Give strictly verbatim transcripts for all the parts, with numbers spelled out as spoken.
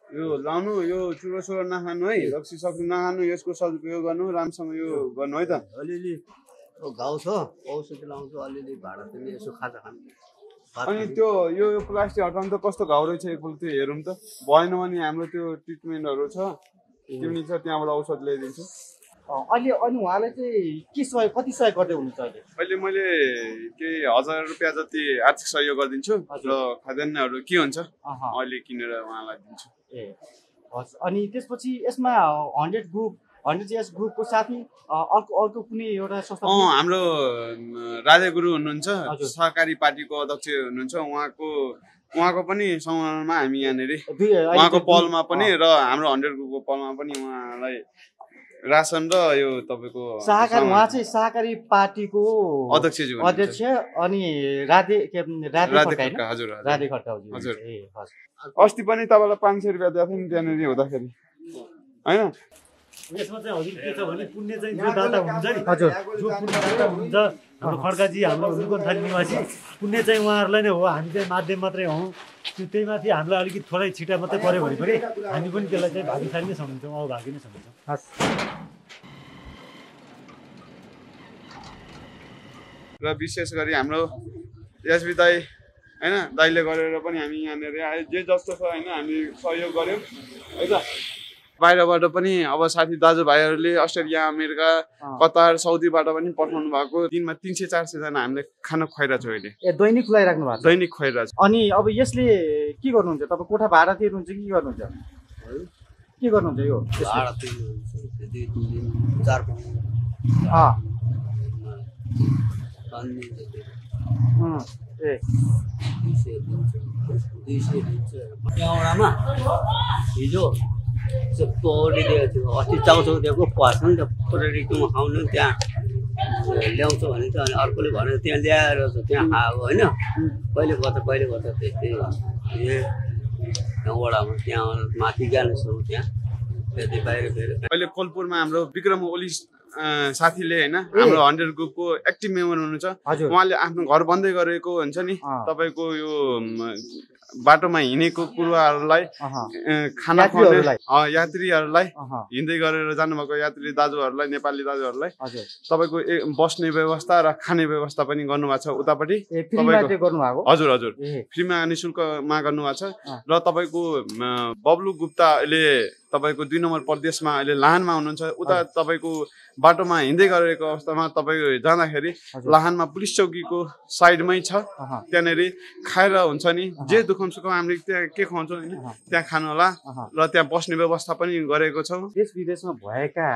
यो लाउनु यो चुरो सुरो नखानु है रक्सी सक्नु नखानु यसको सदुपयोग गर्नु राम्रोसँग यो गर्नु है त अलिअलि घाउ छ औषधि लाउँछु अलिअलि भाडा पनि यसो खाजा खानु अनि त्यो यो प्लास्टिक हटाउनु त कस्तो घाउ रहेछ एकपल्ट त्यो हेरौँ त भएन भने हाम्रो त्यो ट्रिटमेन्टहरू छ तिमी छ त्यहाँबाट औषध ल्याइदिन्छु अहिले अनि उहाँलाई चाहिँ के सहयोग कति सहयोग गर्दै हुनुहुन्छ अहिले अहिले मैले केही हजार रुपियाँ जति आर्थिक सहयोग गरिदिन्छु र खाद्यान्नहरू के हुन्छ अहिले किनेर उहाँलाई दिन्छु ए हस् अनि त्यसपछि यसमा हन्ड्रेड ग्रुप हन्ड्रेड जेएस ग्रुपको साथी अर्को अर्को कुनै एउटा संस्था अँ हाम्रो राजा गुरु हुनुहुन्छ सहकारी पार्टीको अध्यक्ष हुनुहुन्छ उहाँको उहाँको पनि समूहमा हामी यहाँनिर उहाँको पलमा पनि र हाम्रो हन्ड्रेड ग्रुपको पलमा पनि उहाँलाई राशन र यो तपाईँको सहकारी उहाँ चाहिँ सहकारी पार्टीको अध्यक्ष अध्यक्ष अनि राधे राधे खड्का हजुर राधे खड्का हजुर ए हस् अस्ति पनि तपाईँलाई पाँच सय रुपियाँ दिएको थियो नि त्यहाँनिर हुँदाखेरि होइन यसमा चाहिँ हजुर के छ भने पुण्य चाहिँ जो दाता हुनुहुन्छ नि हजुर जो पुण्य दाता हुनुहुन्छ हाम्रो खड्काजी हाम्रो हुनुकोथाली निवासी पुण्य चाहिँ उहाँहरूलाई नै हो हामी चाहिँ माध्यम मात्रै हौँ त्यो त्यही माथि हामीलाई अलिकति थोरै छिटा मात्रै पऱ्यो भने पनि हामी पनि त्यसलाई चाहिँ भागीदारी नै सम्झन्छौँ अब भागी नै सम्झन्छौँ हस् र विशेष गरी हाम्रो एसबी दाई होइन दाइले गरेर पनि हामी यहाँनिर जे जस्तो छ होइन हामी सहयोग गऱ्यौँ है त बाहिरबाट पनि अब साथी दाजुभाइहरूले अस्ट्रेलिया अमेरिका कतार साउदीबाट पनि पठाउनु भएको दिनमा तिन सय चार सयजना हामीले खाना खुवाइरहेको छौँ अहिले ए दैनिक खुवाइराख्नु भएको दैनिक खुवाइरहेको छ अनि अब यसले के गर्नुहुन्छ तपाईँ कोठा भाडा तिर्नुहुन्छ कि के गर्नुहुन्छ के गर्नुहुन्छ यो भाडा तिर्नुहुन्छ दुई तिन दिन चार पाँच अँ ए दुई सय दिन्छ दुई सय दिन्छ एउटामा हिजो चाहिँ पौडी दिएको थियो अस्ति चाउचाउ दिएको पस्नु नि त पोटरीकोमा खाउनु त्यहाँ ल्याउँछ भने त अनि अर्कोले भनेर त्यहाँ ल्याएर त्यहाँ खाएको होइन कहिले गर्दा कहिले गर्दा त्यस्तै ए वडामा त्यहाँ माथि जानेछौँ त्यहाँ त्यति बाहिर फेरि अहिले कोलपुरमा हाम्रो विक्रम ओली साथीले होइन हाम्रो हन्ड्रेड ग्रुपको एक्टिभ मेम्बर हुनुहुन्छ उहाँले आफ्नो घर बन्दै गरेको हुन्छ नि तपाईँको यो बाटोमा हिँडेको कुराहरूलाई खाना खुवाउने यात्रीहरूलाई हिँड्दै गरेर जानुभएको यात्री दाजुहरूलाई नेपाली दाजुहरूलाई तपाईँको बस्ने व्यवस्था र खाने व्यवस्था पनि गर्नुभएको छ उतापट्टि हजुर हजुर फ्रीमा निःशुल्कमा गर्नुभएको छ र तपाईँको बब्लु गुप्ता अहिले तपाईँको दुई नम्बर प्रदेशमा अहिले लाहानमा हुनुहुन्छ उता तपाईँको बाटोमा हिँड्दै गरेको अवस्थामा तपाईँ जाँदाखेरि लाहानमा पुलिस चौकीको साइडमै छ त्यहाँनिर खाएर हुन्छ नि जे दुखम सुखम हामीले त्यहाँ के खुवाउँछौँ होइन त्यहाँ खानु होला र त्यहाँ बस्ने व्यवस्था पनि गरेको छौँ देश विदेशमा भएका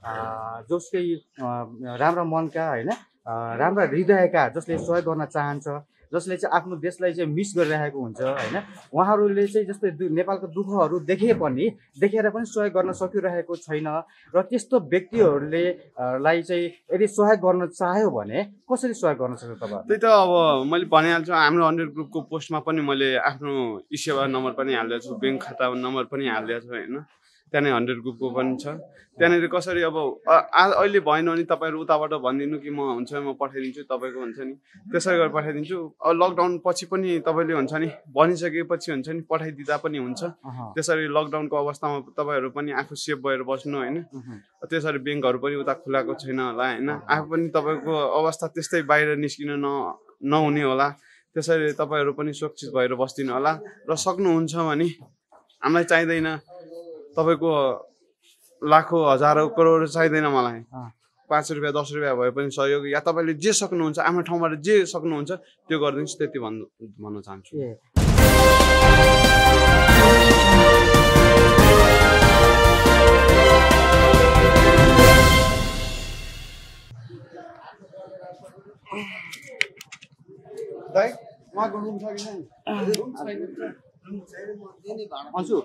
जसकै राम्रा मनका होइन राम्रा हृदयका जसले सहयोग गर्न चाहन्छ जसले चाहिँ आफ्नो देशलाई चाहिँ मिस गरिरहेको हुन्छ होइन उहाँहरूले चाहिँ जस्तै नेपालको दुःखहरू देखे पनि देखेर पनि सहयोग गर्न सकिरहेको छैन र त्यस्तो व्यक्तिहरूले लाई चाहिँ यदि सहयोग गर्न चाह्यो भने कसरी सहयोग गर्न सक्छ तपाईँ त्यही त अब मैले भनिहाल्छु हाम्रो हन्ड्रेड ग्रुपको पोस्टमा पनि मैले आफ्नो ई सेवा नम्बर पनि हालिदिएको छु ब्याङ्क खाता नम्बर पनि हालिदिएको छु होइन त्यहाँनिर हन्ड्रेड ग्रुपको पनि छ त्यहाँनिर कसरी अब अहिले भएन भने तपाईँहरू उताबाट भनिदिनु कि म हुन्छ म पठाइदिन्छु तपाईँको हुन्छ नि त्यसरी गरेर पठाइदिन्छु अब लकडाउन पछि पनि तपाईँले हुन्छ नि भनिसकेपछि हुन्छ नि पठाइदिँदा पनि हुन्छ त्यसरी लकडाउनको अवस्थामा तपाईँहरू पनि आफू सेफ भएर बस्नु होइन त्यसरी ब्याङ्कहरू पनि उता खुलाएको छैन होला होइन आफू पनि तपाईँको अवस्था त्यस्तै बाहिर निस्किन न नहुने होला त्यसरी तपाईँहरू पनि सुरक्षित भएर बस्दिनु होला र सक्नुहुन्छ भने हामीलाई चाहिँदैन तपाईँको लाखौँ हजारौँ करोड चाहिँदैन मलाई पाँच रुपियाँ दस रुपियाँ भए पनि सहयोग या तपाईँले जे सक्नुहुन्छ आफ्नो ठाउँबाट जे सक्नुहुन्छ त्यो गरिदिनुहोस् त्यति भन्नु भन्न चाहन्छु दाइ उहाँको रुम छ कि अन्सु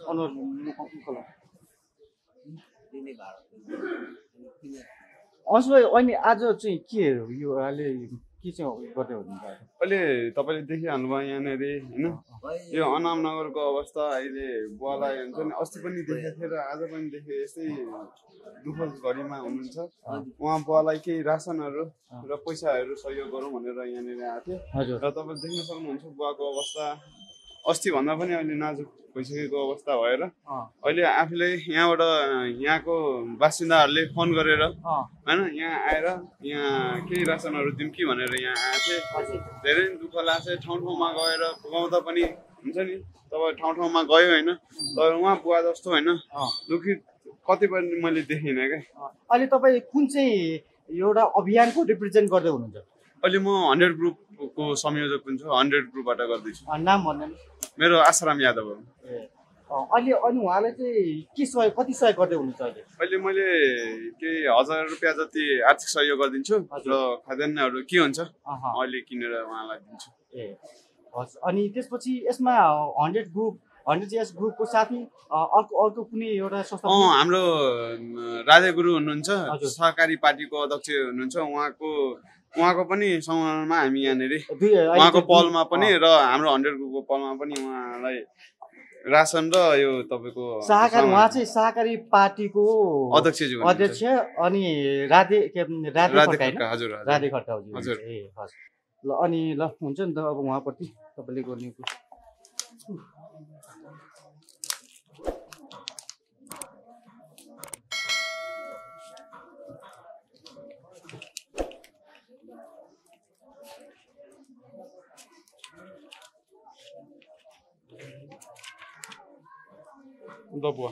अन्सु भाइ अनि आज चाहिँ के यो अहिले के चाहिँ गर्दै हुनुहुन्छ अहिले तपाईँले देखिहाल्नुभयो यहाँनिर होइन यो अनाम नगरको अवस्था अहिले बुवालाई हुन्छ नि अस्ति पनि देखेको थिएँ र आज पनि देखेँ यस्तै दुःख घडीमा हुनुहुन्छ उहाँ बुवालाई केही रासनहरू र पैसाहरू सहयोग गरौँ भनेर यहाँनिर आएको थियो र तपाईँले देख्न सक्नुहुन्छ बुवाको अवस्था अस्ति भन्दा पनि अहिले नाजुक भइसकेको अवस्था भएर अहिले आफूले यहाँबाट यहाँको बासिन्दाहरूले फोन गरेर होइन यहाँ आएर यहाँ केही रासनहरू दिउँ कि भनेर यहाँ आएको थिएँ। धेरै दुःख लाग्छ ठाउँ ठाउँमा गएर पुगाउँदा पनि हुन्छ नि तपाईँ ठाउँ ठाउँमा गयो होइन तर उहाँ बुवा जस्तो होइन दुखी कतिपय मैले देखिनँ क्या। अहिले तपाईँ कुन चाहिँ एउटा अभियानको रिप्रेजेन्ट गर्दै हुनुहुन्छ? अहिले म हन्ड्रेड ग्रुपको संयोजक पनि छु, हन्ड्रेड ग्रुपबाट गर्दैछु। नाम भन्नु? मेरो आसाराम यादव हो। अहिले अनि उहाँलाई चाहिँ के सहयोग कति सहयोग गर्दै हुनुहुन्छ अहिले? अहिले मैले केही हजार रुपियाँ जति आर्थिक सहयोग गरिदिन्छु र खाद्यान्नहरू के हुन्छ अहिले किनेर उहाँलाई दिन्छु। ए हस्। अनि त्यसपछि यसमा हन्ड्रेड ग्रुप हन्ड्रेड एस ग्रुपको साथी अर्को अर्को कुनै एउटा संस्था? अँ हाम्रो राधे गुरु हुनुहुन्छ, सहकारी पार्टीको अध्यक्ष हुनुहुन्छ, उहाँको उहाँको पनि समूहमा हामी यहाँनिर उहाँको पहलमा पनि र हाम्रो हन्ड्रेड ग्रुपको पहलमा पनि उहाँलाई रासन र यो तपाईँको सहकारी उहाँ चाहिँ सहकारी पार्टीको अध्यक्षज्यू अध्यक्ष अनि राधे राधे खड्का हजुर राधे खड्का हजुर। ए हस् ल अनि ल हुन्छ नि त अब उहाँप्रति तपाईँले गर्ने बुवा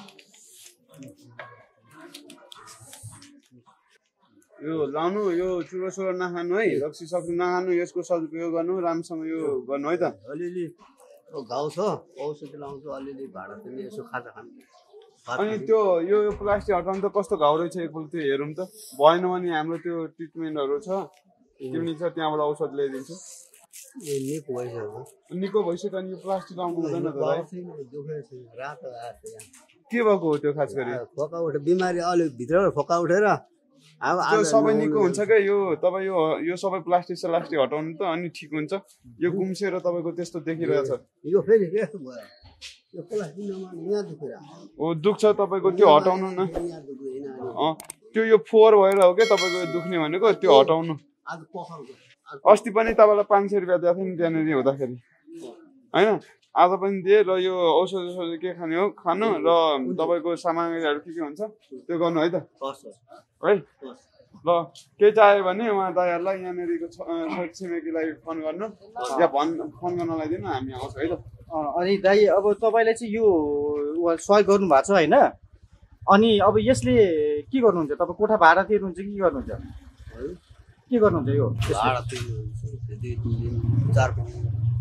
यो लाउनु यो चुरो सुरो नखानु है, रक्सी सक्नु नखानु, यसको सदुपयोग गर्नु, राम्रोसँग यो गर्नु है त। अलिअलि घाउ छ औषधि लाउँछु, अलिअलि भाडा पनि यसो खाजा खानु। अनि त्यो यो प्लास्टिक हटाउनु त कस्तो घाउ रहेछ एकपल्ट त्यो हेरौँ त। भएन भने हाम्रो त्यो ट्रिटमेन्टहरू छ तिमी छ त्यहाँबाट औषध ल्याइदिन्छु। निको भइसक्यो निको भइसक्यो अनि यो प्लास्टिक लाउनु हुँदैन त भाइ? रातो के भएको हो त्यो खास गरी? फोका उठे बिमारी अलिक भित्रबाट फोका उठेर अब त्यो सबै निको हुन्छ क्या। यो तपाईँ यो यो सबै प्लास्टिक सलास्टिक हटाउनु त अनि ठिक हुन्छ। यो गुम्सेर तपाईँको त्यस्तो देखिरहेछ। यो फेरि यस्तो भयो, यो प्लास्टिक यहाँ दुखेर हो दुख्छ तपाईँको त्यो हटाउनु न। अँ त्यो यो फोहोर भएर हो क्या तपाईँको दुख्ने भनेको, त्यो हटाउनु। आज पखालको अस्ति पनि तपाईँलाई पाँच सय रुपियाँ दिएको थियो नि त्यहाँनिर हुँदाखेरि होइन, आज पनि दिएँ। र यो औषध औषध के खाने हो खानु र तपाईँको सामग्रीहरू के के हुन्छ त्यो गर्नु है त है। ल केही चाहियो भने उहाँ दाइहरूलाई यहाँनिरको छिमेकीलाई फोन गर्नु या भन् फोन गर्नलाई दिनु, हामी आउँछौँ है त। अनि दाइ अब तपाईँले चाहिँ यो सहयोग गर्नु भएको छ होइन, अनि अब यसले के गर्नुहुन्छ? तपाईँ कोठा भाडा तिर्नुहुन्छ कि के गर्नुहुन्छ? के गर्नुहुन्छ यो भाडा तिर्नुहुन्छ दुई तिन दिन चार पाँच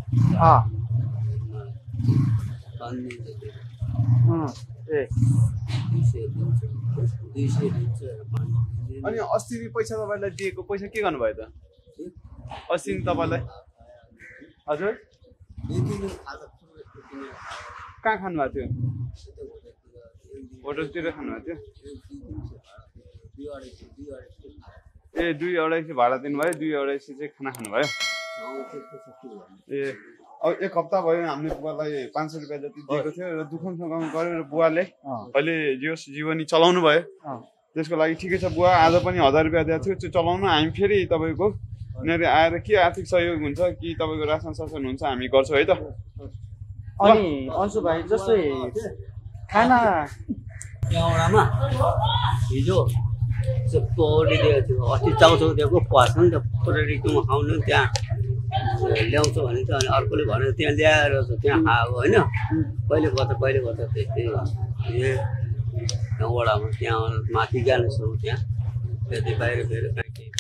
ए दुई सय दिन्छ दुई सय दिन्छ। अनि अस्ति पैसा तपाईँलाई दिएको पैसा के गर्नुभयो त? अस्ति तपाईँलाई हजुर कहाँ खानुभएको थियो? होटलतिर खानुभएको थियो? ए दुई अढाई सय भाडा दिनुभयो, दुई अढाई सय चाहिँ खाना खानुभयो। ए अब एक हप्ता भयो हामीले बुवालाई पाँच सय रुपियाँ जति दिएको थियो र दुखाउनु सुखाउनु गरेर बुवाले अहिले जियोस् जीवनी चलाउनु भयो। त्यसको लागि ठिकै छ बुवा, आज पनि हजार रुपियाँ दिएको थियो त्यो चलाउनु। हामी फेरि तपाईँको यहाँनिर आएर के आर्थिक सहयोग हुन्छ कि तपाईँको रासन सासन हुन्छ हामी गर्छौँ है त। अनि अन्सु भाइ जस्तै खाना एउटामा हिजो पौडी दिएको थियो, अस्ति चाउचाउ दिएको पस नि त पोटरीकोमा खाउनु त्यहाँ ल्याउँछ भने त अनि अर्कोले भनेर त्यहाँ ल्याएर त्यहाँ खाएको होइन। कहिले गर्दा कहिले गर्दा त्यस्तै ए वडामा त्यहाँ माथि जानेछौँ त्यहाँ त्यति बाहिर फेरि कहीँ केही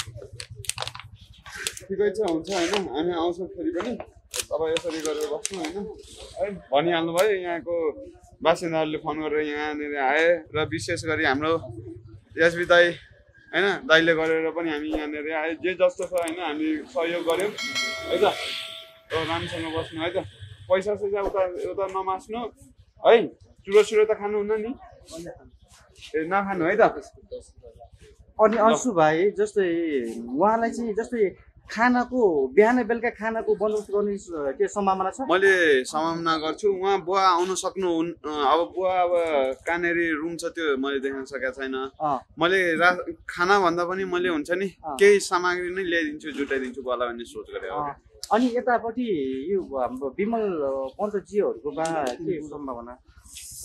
ठिकै छ हुन्छ होइन, हामी आउँछौँ फेरि पनि। तपाईँ यसरी गरेर बस्नु होइन है भनिहाल्नु भयो। यहाँको बासिन्दाहरूले फोन गरेर यहाँनिर आए र विशेष गरी हाम्रो एसबी दाई होइन दाइले गरेर पनि हामी यहाँनिर आए। जे जस्तो छ होइन हामी सहयोग गऱ्यौँ है त। राम्रोसँग बस्नु है त। पैसा सैसा उता उता नमास्नु है। चुरो सुरो त खानुहुन्न नि? ए नखानु है त। अनि अन्सु भाइ जस्तै उहाँलाई चाहिँ जस्तै खानाको बिहान बेलुका खानाको बन्दोबस्त गर्ने के सम्भावना छ? मैले सम्भावना गर्छु। उहाँ बुवा आउनु सक्नु अब बुवा अब कहाँनिर रुम छ त्यो मैले देख्न सकेको छैन। मैले रा खाना भन्दा पनि मैले हुन्छ नि केही सामग्री नै ल्याइदिन्छु जुटाइदिन्छु बुवालाई भन्ने सोच गरेँ। अनि यतापट्टि यो हाम्रो विमल पन्तजीहरूकोमा के सम्भावना छ?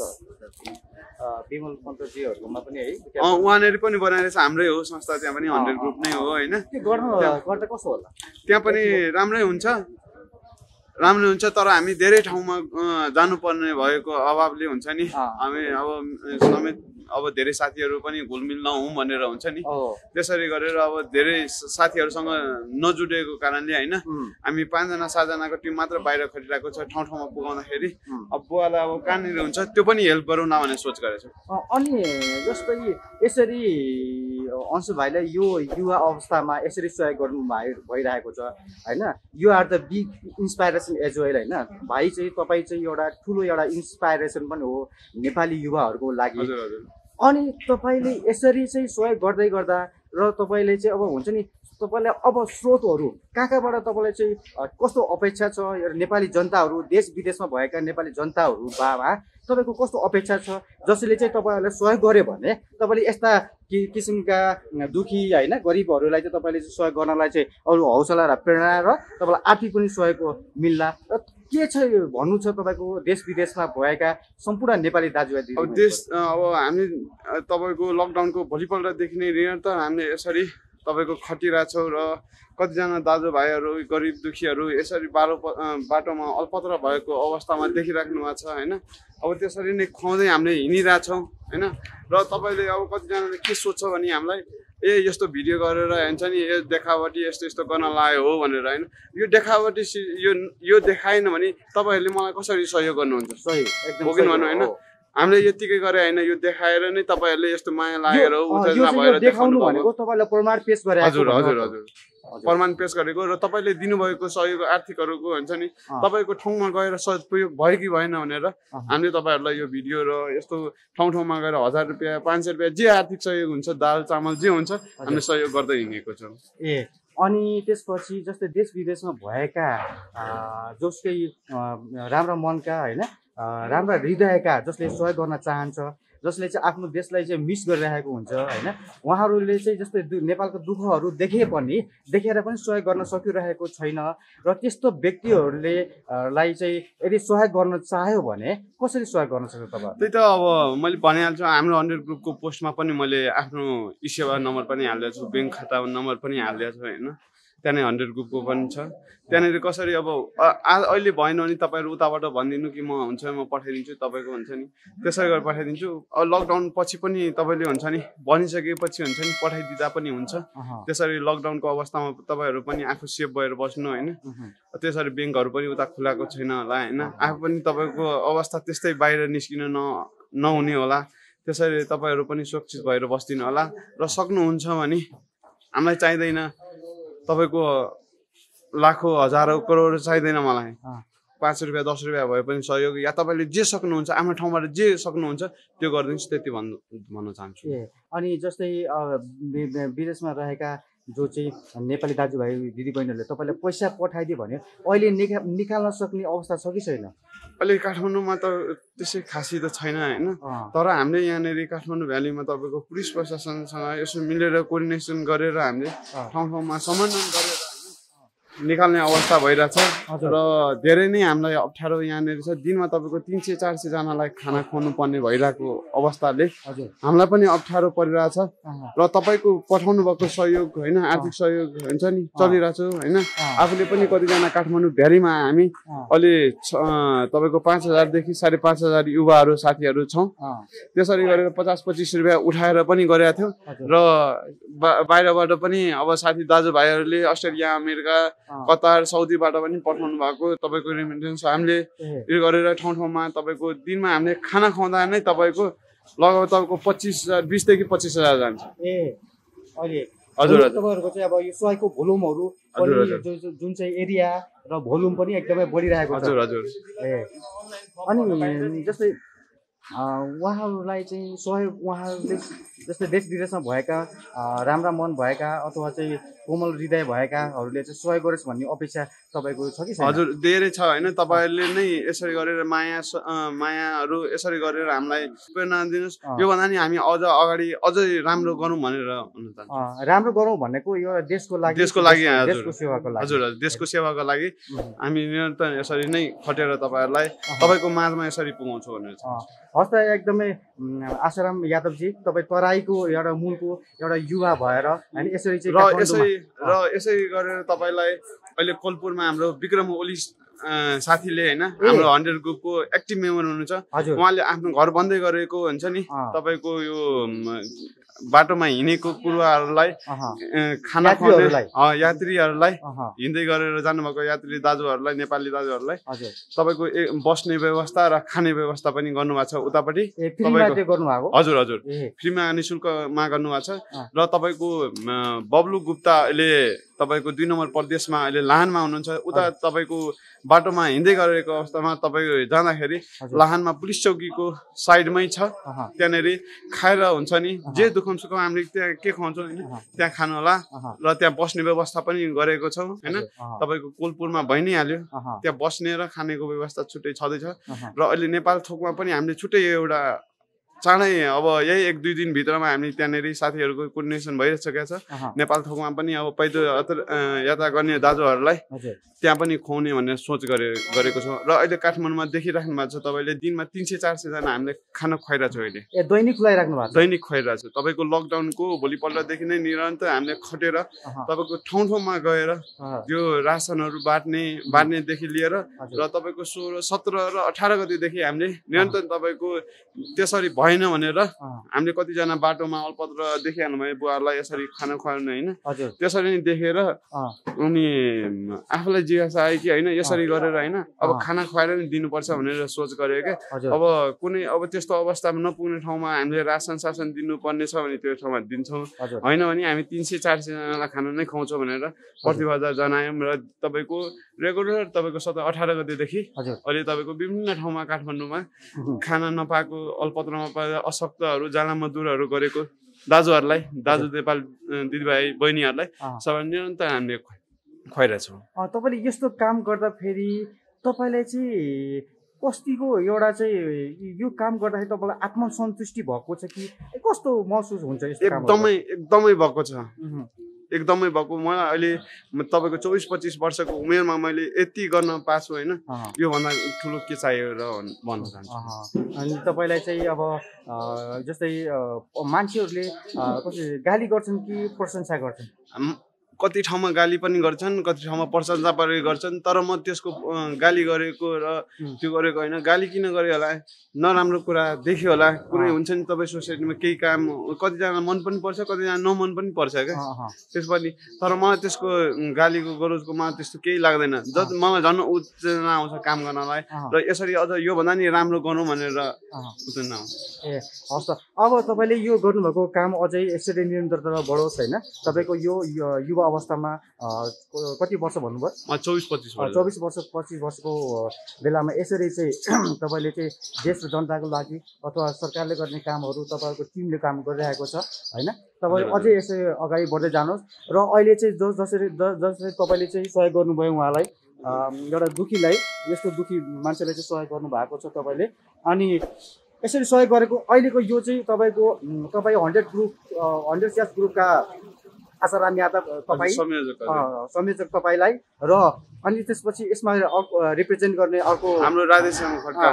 विमल पन्तजीहरूकोमा पनि है उहाँनिर पनि बनाइरहेछ, हाम्रै हो संस्था, त्यहाँ पनि हन्ड्रेड ग्रुप नै हो होइन। के गर्नु गर्दा कस्तो होला? त्यहाँ पनि राम्रै हुन्छ, राम्रो हुन्छ, तर हामी धेरै ठाउँमा जानुपर्ने भएको अभावले हुन्छ नि। हामी अब समेत अब धेरै साथीहरू पनि घुलमिल नहौँ भनेर हुन्छ नि, त्यसरी गरेर अब धेरै साथीहरूसँग नजुडेको कारणले होइन, हामी पाँचजना सातजनाको टिम मात्र बाहिर खटिरहेको छ ठाउँ ठाउँमा पुगाउँदाखेरि। अब बुवालाई अब कहाँनिर हुन्छ त्यो पनि हेल्प गरौँ न भन्ने सोच गरेको छ। अनि जस्तै यसरी अंशु भाइलाई यो युवा अवस्थामा यसरी सहयोग गर्नु भइरहेको छ होइन, you are the big inspiration as well होइन। भाइ चाहिँ तपाईँ चाहिँ एउटा ठुलो एउटा इन्सपाइरेसन पनि हो नेपाली युवाहरूको लागि। अनि तपाईँले यसरी चाहिँ सहयोग गर्दै गर्दा र तपाईँले चाहिँ अब हुन्छ नि, तपाईँलाई अब स्रोतहरू कहाँ कहाँबाट तपाईँलाई चाहिँ कस्तो अपेक्षा छ? नेपाली जनताहरू, देश विदेशमा भएका नेपाली जनताहरू बामा तपाईँको कस्तो अपेक्षा छ जसले चाहिँ तपाईँहरूलाई सहयोग गर्यो भने तपाईँले यस्ता कि किसिमका दुखी होइन गरिबहरूलाई चाहिँ तपाईँले सहयोग गर्नलाई चाहिँ अरू हौसला र प्रेरणा र तपाईँलाई आर्थिक पनि सहयोग मिल्ला? र के छ भन्नु छ तपाईँको देश विदेशमा भएका सम्पूर्ण नेपाली दाजुभाइ दिदी? अब देश अब हामी तपाईँको लकडाउनको भोलिपल्टदेखि नै निरन्तर हामीले यसरी तपाईँको खटिरहेछौँ र कतिजना दाजुभाइहरू गरिब दुखीहरू यसरी बाटो बाटोमा अल्पत्र भएको अवस्थामा देखिराख्नु भएको छ होइन। अब त्यसरी नै खुवाउँदै हामीले हिँडिरहेछौँ होइन। र तपाईँले अब कतिजनाले के सोध्छ भने हामीलाई ए यस्तो भिडियो गरेर हुन्छ नि, यो देखावटी यस्तो यस्तो गर्न लाग्यो हो भनेर होइन। यो देखावटी यो यो देखाएन भने तपाईँहरूले मलाई कसरी सहयोग गर्नुहुन्छ? सही हो कि भन्नु होइन। हामीले यतिकै गरे होइन, यो देखाएर नै तपाईँहरूले यस्तो माया लागेर उत्तेजना भएर देखाउनु भनेको तपाईँलाई प्रमाण पेश गरे। हजुर हजुर हजुर प्रमाण पेश गरेको र तपाईँले दिनुभएको सहयोग आर्थिकहरूको हुन्छ नि, तपाईँको ठाउँमा गएर सदुपयोग भयो कि भएन भनेर हामीले तपाईँहरूलाई यो भिडियो र यस्तो ठाउँ ठाउँमा गएर हजार रुपियाँ पाँच सय रुपियाँ जे आर्थिक सहयोग हुन्छ, दाल चामल जे हुन्छ हामीले सहयोग गर्दै हिँडेको छौँ। ए अनि त्यसपछि जस्तै देश विदेशमा भएका जसकै राम्रा मनका होइन, राम्रा हृदयका जसले सहयोग गर्न चाहन्छ, जसले चाहिँ आफ्नो देशलाई चाहिँ मिस गरिरहेको हुन्छ होइन, उहाँहरूले चाहिँ जस्तै नेपालको दुःखहरू देखे पनि देखेर पनि सहयोग गर्न सकिरहेको छैन र त्यस्तो व्यक्तिहरूले लाई चाहिँ यदि सहयोग गर्न चाह्यो भने कसरी सहयोग गर्न सक्छ तपाईँ? त्यही त अब मैले भनिहाल्छु, हाम्रो हन्ड्रेड ग्रुपको पोस्टमा पनि मैले आफ्नो ई सेवा नम्बर पनि हालिदिएको छु, ब्याङ्क खाता नम्बर पनि हालिदिएको छु होइन। त्यहाँ नै हन्ड्रेड ग्रुपको पनि छ। त्यहाँनिर कसरी अब अहिले भएन भने तपाईँहरू उताबाट भनिदिनु कि म हुन्छ म पठाइदिन्छु, तपाईँको हुन्छ नि त्यसरी गरेर पठाइदिन्छु। अब लकडाउन पछि पनि तपाईँले हुन्छ नि भनिसकेपछि हुन्छ नि पठाइदिँदा पनि हुन्छ। त्यसरी लकडाउनको अवस्थामा तपाईँहरू पनि आफू सेफ भएर बस्नु होइन। त्यसरी ब्याङ्कहरू पनि उता खुलाएको छैन होला होइन, आफू पनि तपाईँको अवस्था त्यस्तै बाहिर निस्किन न नहुने होला। त्यसरी तपाईँहरू पनि सुरक्षित भएर बस्दिनु होला र सक्नुहुन्छ भने हामीलाई चाहिँदैन तपाईँको लाखौँ हजारौँ करोड चाहिँदैन मलाई, पाँच रुपियाँ दस रुपियाँ भए पनि सहयोग या तपाईँले जे सक्नुहुन्छ आफ्नो ठाउँबाट जे सक्नुहुन्छ त्यो गरिदिनुहोस्, त्यति भन्नु भन्न चाहन्छु। अनि जस्तै विदेशमा रहेका जो चाहिँ नेपाली दाजुभाइ दिदीबहिनीहरूले तपाईँलाई पैसा पठाइदियो भने अहिले निका निकाल्न सक्ने अवस्था छ कि छैन? अहिले काठमाडौँमा त त्यसै खासै त छैन होइन, तर हामीले यहाँनिर काठमाडौँ भ्यालीमा तपाईँको पुलिस प्रशासनसँग यसो मिलेर कोअर्डिनेसन गरेर हामीले ठाउँ ठाउँमा समन्वय गरेर निकाल्ने अवस्था भइरहेछ र धेरै नै हामीलाई अप्ठ्यारो यहाँनिर छ। दिनमा तपाईँको तिन सय चार सयजनालाई खाना खुवाउनु पर्ने भइरहेको अवस्थाले हामीलाई पनि अप्ठ्यारो परिरहेछ र तपाईँको पठाउनु भएको सहयोग होइन, आर्थिक सहयोग हुन्छ नि चलिरहेछ होइन। आफूले पनि कतिजना काठमाडौँ भ्यालीमा हामी अहिले तपाईँको पाँच हजारदेखि साढे पाँच हजार युवाहरू साथीहरू छौँ। त्यसरी गरेर पचास पच्चिस रुपियाँ उठाएर पनि गरेका थियौँ र बाहिरबाट पनि अब साथी दाजुभाइहरूले अस्ट्रेलिया अमेरिका कतार साउदीबाट पनि पठाउनु भएको तपाईँको रेमिटेन्स हामीले यो गरेर ठाउँ ठाउँमा तपाईँको दिनमा हामीले खाना खुवाउँदा नै तपाईँको लगभग तपाईँको पच्चिस हजार बिसदेखि पच्चिस हजार जान्छ। ए अहिले हजुर तपाईँहरूको चाहिँ अब यो सहयोगको भोल्युमहरू जुन चाहिँ एरिया र भोल्युम पनि एकदमै बढिरहेको छ। हजुर हजुर ए अनि जस्तै उहाँहरूलाई चाहिँ सहयोग उहाँहरूले जस्तै देश विदेशमा भएका राम्रा मन भएका अथवा चाहिँ कोमल हृदय भएकाहरूले चाहिँ सहयोग गरोस् भन्ने अपेक्षा तपाईँको छ कि छैन? हजुर धेरै छ होइन। तपाईँहरूले नै यसरी गरेर माया मायाहरू यसरी गरेर हामीलाई प्रेरणा दिनुहोस्। योभन्दा नि हामी अझ अगाडि अझै राम्रो गरौँ भनेर भन्न चाहन्छु। राम्रो गरौँ भनेको यो देशको लागि देशको लागि देशको सेवाको लागि हजुर हजुर देशको सेवाको लागि हामी निरन्तर यसरी नै खटेर तपाईँहरूलाई तपाईँको माझमा यसरी पुगाउँछौँ भनेर हस् त। एकदमै आशाराम यादवजी तपाईँ तराईको एउटा मूलको एउटा युवा भएर होइन यसरी चाहिँ र यसै र यसै गरेर तपाईँलाई अहिले कोलपुरमा हाम्रो विक्रम ओली साथीले होइन हाम्रो हन्ड्रेड ग्रुपको एक्टिभ मेम्बर हुनुहुन्छ। उहाँले आफ्नो घर बन्दै गरेको हुन्छ नि तपाईँको यो बाटोमा हिँडेको कुराहरूलाई खाना खुवाउने यात्रीहरूलाई हिँड्दै गरेर जानुभएको यात्री दाजुहरूलाई नेपाली दाजुहरूलाई तपाईँको बस्ने व्यवस्था र खाने व्यवस्था पनि गर्नुभएको छ उतापट्टि। हजुर हजुर फ्रीमा निःशुल्कमा गर्नुभएको छ। र तपाईँको बब्लु गुप्ता अहिले तपाईँको दुई नम्बर प्रदेशमा अहिले लाहानमा हुनुहुन्छ। उता तपाईँको बाटोमा हिँड्दै गरेको अवस्थामा तपाईँ जाँदाखेरि लाहानमा पुलिस चौकीको साइडमै छ। त्यहाँनिर खाएर हुन्छ नि जे दुखम सुखम हामीले त्यहाँ के खुवाउँछौँ होइन त्यहाँ खानु होला। र त्यहाँ बस्ने व्यवस्था पनि गरेको छौँ होइन। तपाईँको कोलपुरमा भइ नै हाल्यो त्यहाँ बस्ने र खानेको व्यवस्था छुट्टै छँदैछ। र अहिले नेपाल थोकमा पनि हामीले छुट्टै एउटा चाँडै अब यही एक दुई दिनभित्रमा हामी त्यहाँनिर साथीहरूको कोर्डिनेसन भइसकेको छ। नेपाल थोकमा पनि अब पैदो यात्रा गर्ने दाजुहरूलाई त्यहाँ पनि खुवाउने भन्ने सोच गरे गरेको छौँ। र अहिले काठमाडौँमा देखिराख्नु भएको छ तपाईँले दिनमा तिन सय चार सयजना हामीले खाना खुवाइरहेको छौँ। अहिले ए दैनिक खुवाइराख्नु भएको छ? दैनिक खुवाइरहेको छ। तपाईँको लकडाउनको भोलिपल्टदेखि नै निरन्तर हामीले खटेर तपाईँको ठाउँ ठाउँमा गएर त्यो रासनहरू बाँड्ने बाँड्नेदेखि लिएर र तपाईँको सोह्र सत्र र अठार गतिदेखि हामीले निरन्तर तपाईँको त्यसरी भएन भनेर हामीले कतिजना बाटोमा अलपत्र देखिहाल्नु भयो बुवाहरूलाई यसरी खाना खुवाउनु होइन त्यसरी नै देखेर अनि आफूलाई जिज्ञासा आयो कि होइन यसरी गरेर होइन अब खाना खुवाएर नि दिनुपर्छ भनेर सोच गरेँ क्या। अब कुनै अब त्यस्तो अवस्थामा नपुग्ने ठाउँमा हामीले रासन सासन दिनुपर्ने छ भने त्यो ठाउँमा दिन्छौँ होइन भने हामी तिन सय चार सयजनालाई खाना नै खुवाउँछौँ भनेर प्रतिबद्धता जनायौँ। र तपाईँको रेगुलर तपाईँको सत्र अठार गतेदेखि अहिले तपाईँको विभिन्न ठाउँमा काठमाडौँमा खाना नपाएको अलपत्रमा पाएर अशक्तहरू जाला मजदुरहरू गरेको दाजुहरूलाई दाजु नेपाल दिदीभाइ बहिनीहरूलाई सबै निरन्तर हामीले खुवाइरहेछौँ। तपाईँले यस्तो काम गर्दाखेरि तपाईँलाई चाहिँ कतिको एउटा चाहिँ यो काम गर्दाखेरि तपाईँलाई आत्मसन्तुष्टि भएको छ कि कस्तो महसुस हुन्छ? एकदमै एकदमै भएको छ एकदमै भएको। मलाई अहिले तपाईँको चौबिस पच्चिस वर्षको उमेरमा मैले यति गर्न पाएको छु होइन योभन्दा ठुलो के चाहियो र भन्न चाहन्छु। अनि तपाईँलाई चाहिँ अब जस्तै मान्छेहरूले कसरी गाली गर्छन् कि प्रशंसा गर्छन्? कति ठाउँमा गाली पनि गर्छन् कति ठाउँमा प्रशंसा पनि गर्छन्। तर म त्यसको गाली गरेको र त्यो गरेको होइन। गाली किन गरे होला नराम्रो कुरा देख्यो होला कुनै हुन्छ नि तपाईँ सोसाइटीमा केही काम कतिजना मन पनि पर्छ कतिजना नमन पनि पर्छ क्या त्यसपछि। तर मलाई त्यसको गालीको गरोजको मलाई त्यस्तो केही लाग्दैन। ज मलाई झन् उत्तेजना आउँछ काम गर्नलाई र यसरी अझ योभन्दा नि राम्रो गरौँ भनेर उत्तेजना आउँछ। ए हस् त। अब तपाईँले यो गर्नुभएको काम अझै यसरी निरन्तरता बढोस् होइन। तपाईँको यो युवा अवस्थामा कति वर्ष भन्नुभयो? चौबिस पच्चिस वर्ष चौबिस वर्ष पच्चिस वर्षको बेलामा यसरी चाहिँ तपाईँले चाहिँ देश र जनताको लागि अथवा सरकारले गर्ने कामहरू तपाईँको टिमले काम गरिरहेको छ होइन। तपाईँ अझै यसै अगाडि बढ्दै जानुहोस्। र अहिले चाहिँ जस जसरी जसरी तपाईँले चाहिँ सहयोग गर्नुभयो उहाँलाई एउटा दुखीलाई यस्तो दुखी मान्छेलाई चाहिँ सहयोग गर्नुभएको छ तपाईँले। अनि यसरी सहयोग गरेको अहिलेको यो चाहिँ तपाईँको तपाईँ हन्ड्रेड ग्रुप हन्ड्रेड स्यास ग्रुपका आशाराम यादव तपाईँ संयोजक तपाईँलाई र अनि त्यसपछि यसमा रिप्रेजेन्ट गर्ने अर्को हाम्रो राधेश्याम खड्का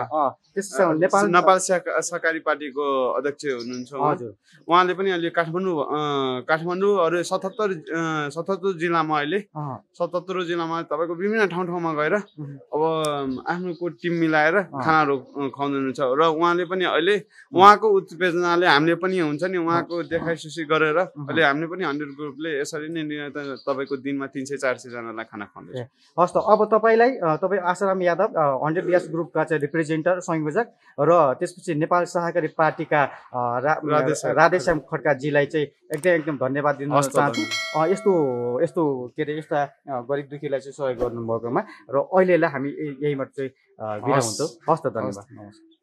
नेपाल नेपाल सहकारी पार्टीको अध्यक्ष हुनुहुन्छ। हजुर उहाँले पनि अहिले काठमाडौँ काठमाडौँ अरू सतहत्तर सतहत्तर जिल्लामा अहिले सतहत्तर जिल्लामा तपाईँको विभिन्न ठाउँ ठाउँमा गएर अब आफ्नोको टिम मिलाएर खानाहरू खुवाउँदै हुनुहुन्छ। र उहाँले पनि अहिले उहाँको उत्तेजनाले हामीले पनि हुन्छ नि उहाँको देखाइ सुसी गरेर अहिले हामीले पनि हन्ड्रेड ग्रुपले यसरी नै निरन्तर तपाईँको दिनमा तिन सय चार सयजनालाई खाना खुवाउँदैछ। हस् त। अब तपाईँलाई तपाईँ आशाराम यादव हन्ड्रेड यास ग्रुपका चाहिँ रिप्रेजेन्टर संयोजक र त्यसपछि नेपाल सहकारी पार्टीका राधेश्याम खड्काजीलाई चाहिँ एकदम एकदम धन्यवाद दिन चाहन्छु यस्तो यस्तो के अरे यस्ता गरिब दुखीलाई चाहिँ सहयोग गर्नुभएकोमा। र अहिलेलाई हामी यहीँबाट चाहिँ बिदा हुन्छौँ। हस् त, धन्यवाद।